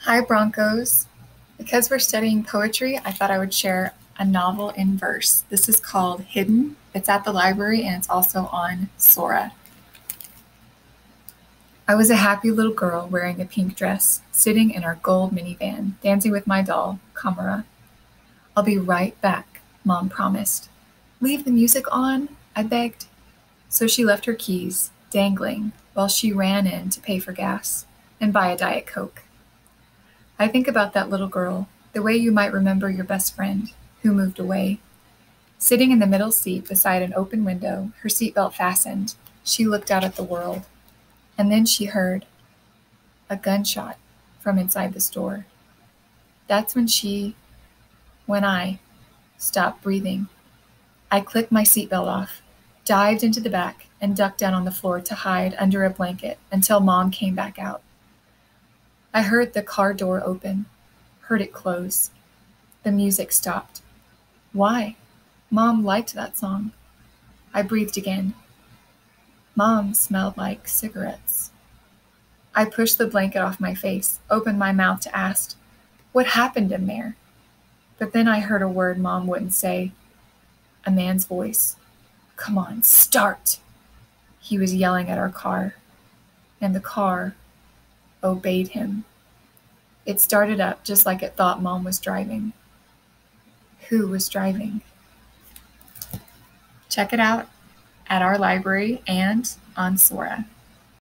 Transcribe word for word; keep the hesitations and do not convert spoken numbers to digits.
Hi, Broncos. Because we're studying poetry, I thought I would share a novel in verse. This is called Hidden. It's at the library and it's also on Sora. I was a happy little girl wearing a pink dress, sitting in our gold minivan, dancing with my doll, Kamara. I'll be right back, Mom promised. Leave the music on, I begged. So she left her keys, dangling, while she ran in to pay for gas and buy a Diet Coke. I think about that little girl, the way you might remember your best friend, who moved away. Sitting in the middle seat beside an open window, her seatbelt fastened, she looked out at the world. And then she heard a gunshot from inside the store. That's when she, when I, stopped breathing. I clicked my seatbelt off, dived into the back, and ducked down on the floor to hide under a blanket until Mom came back out. I heard the car door open, heard it close. The music stopped. Why? Mom liked that song. I breathed again. Mom smelled like cigarettes. I pushed the blanket off my face, opened my mouth to ask, what happened in there? But then I heard a word Mom wouldn't say. A man's voice. Come on, start! He was yelling at our car, and the car obeyed him. It started up just like it thought Mom was driving. Who was driving? Check it out at our library and on Sora.